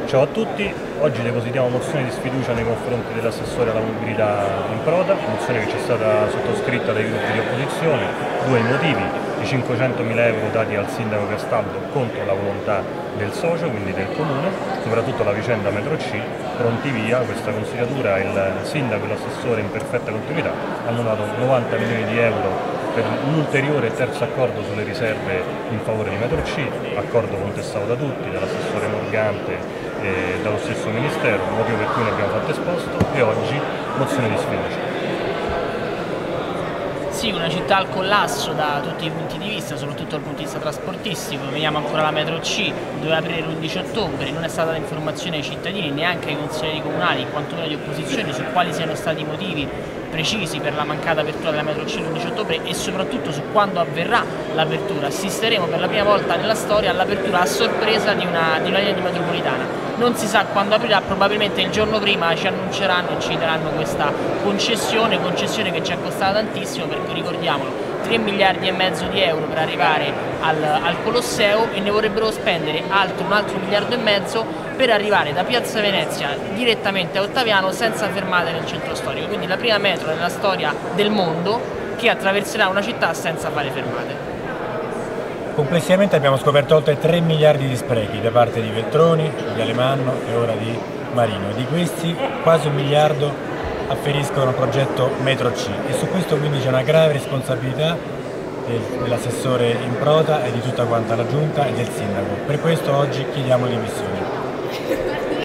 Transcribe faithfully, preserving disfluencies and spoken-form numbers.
Ciao a tutti, oggi depositiamo mozione di sfiducia nei confronti dell'assessore alla mobilità in Proda, mozione che ci è stata sottoscritta dai gruppi di opposizione. Due motivi: i cinquecentomila euro dati al sindaco Castaldo contro la volontà del socio, quindi del comune, soprattutto la vicenda metro C, pronti via, questa consigliatura, il sindaco e l'assessore in perfetta continuità hanno dato novanta milioni di euro per un ulteriore terzo accordo sulle riserve in favore di metro C, accordo contestato da tutti, dall'assessore Morgante e dallo stesso Ministero, motivo per cui ne abbiamo fatto esposto, e oggi mozione di sfiducia. Sì, una città al collasso da tutti i punti di vista, soprattutto dal punto di vista trasportistico. Vediamo ancora la metro C, doveva aprire l'undici ottobre, non è stata data informazione ai cittadini, neanche ai consiglieri comunali, quantomeno di opposizione, su quali siano stati i motivi precisi per la mancata apertura della metro C l'undici ottobre e soprattutto su quando avverrà l'apertura. Assisteremo per la prima volta nella storia all'apertura a sorpresa di una, di una linea di metropolitana. Non si sa quando aprirà, probabilmente il giorno prima ci annunceranno e ci daranno questa concessione, concessione che ci è costata tantissimo, perché ricordiamolo, tre miliardi e mezzo di euro per arrivare al, al Colosseo, e ne vorrebbero spendere altro, un altro miliardo e mezzo per arrivare da Piazza Venezia direttamente a Ottaviano senza fermate nel centro storico. Quindi la prima metro nella storia del mondo che attraverserà una città senza fare fermate. Complessivamente abbiamo scoperto oltre tre miliardi di sprechi da parte di Veltroni, di Alemanno e ora di Marino. Di questi quasi un miliardo afferiscono al progetto metro C, e su questo quindi c'è una grave responsabilità dell'assessore in Proda e di tutta quanta la giunta e del sindaco. Per questo oggi chiediamo le dimissioni.